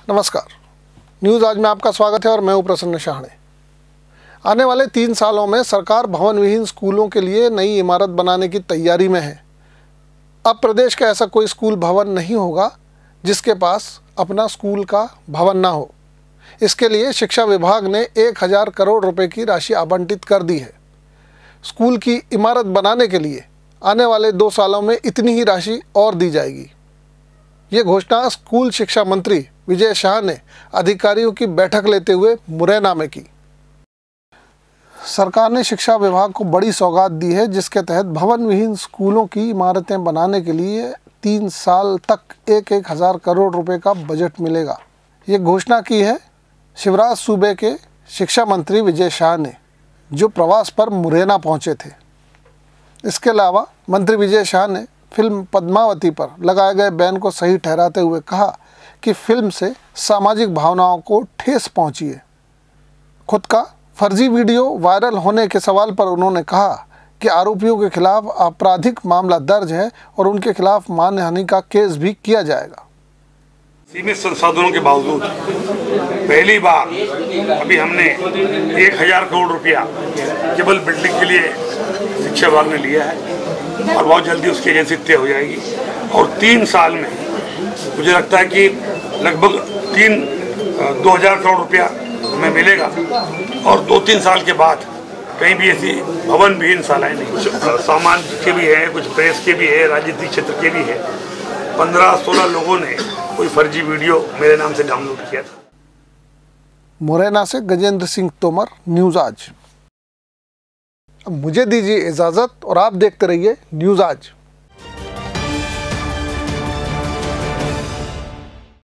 नमस्कार, न्यूज़ आज में आपका स्वागत है और मैं हूं प्रसन्न शाहणे। आने वाले 3 सालों में सरकार भवन विहीन स्कूलों के लिए नई इमारत बनाने की तैयारी में है। अब प्रदेश का ऐसा कोई स्कूल भवन नहीं होगा जिसके पास अपना स्कूल का भवन ना हो। इसके लिए शिक्षा विभाग ने 1000 करोड़ रुपए की राशि आवंटित कर दी है। स्कूल की इमारत बनाने के लिए आने वाले 2 सालों में इतनी ही राशि और दी जाएगी। ये घोषणा स्कूल शिक्षा मंत्री विजय शाह ने अधिकारियों की बैठक लेते हुए मुरैना में की। सरकार ने शिक्षा विभाग को बड़ी सौगात दी है, जिसके तहत भवन विहीन स्कूलों की इमारतें बनाने के लिए 3 साल तक 1000 करोड़ रुपए का बजट मिलेगा। ये घोषणा की है शिवराज सूबे के शिक्षा मंत्री विजय शाह ने, जो प्रवास पर मुरैना पहुंचे थे। इसके अलावा मंत्री विजय शाह ने फिल्म पद्मावती पर लगाए गए बैन को सही ठहराते हुए कहा कि फिल्म से सामाजिक भावनाओं को ठेस पहुंची है। खुद का फर्जी वीडियो वायरल होने के सवाल पर उन्होंने कहा कि आरोपियों के खिलाफ आपराधिक मामला दर्ज है और उनके खिलाफ मानहानि का केस भी किया जाएगा। सीमित संसाधनों के बावजूद पहली बार अभी हमने 1000 करोड़ रुपया केवल बिल्डिंग के लिए शिक्षा विभाग ने लिया है और बहुत जल्दी उसकी एजेंसी तय हो जाएगी और 3 साल में मुझे लगता है कि लगभग 2000 करोड़ रुपया हमें मिलेगा और 2-3 साल के बाद कहीं भी ऐसी भवन विहीन शालाएं नहीं। सामान के भी है, कुछ प्रेस के भी है, राजनीतिक क्षेत्र के भी है। 15-16 लोगों ने कोई फर्जी वीडियो मेरे नाम से डाउनलोड किया था। मुरैना से गजेंद्र सिंह तोमर, न्यूज़ आज। अब मुझे दीजिए इजाज़त और आप देखते रहिए न्यूज़ आज।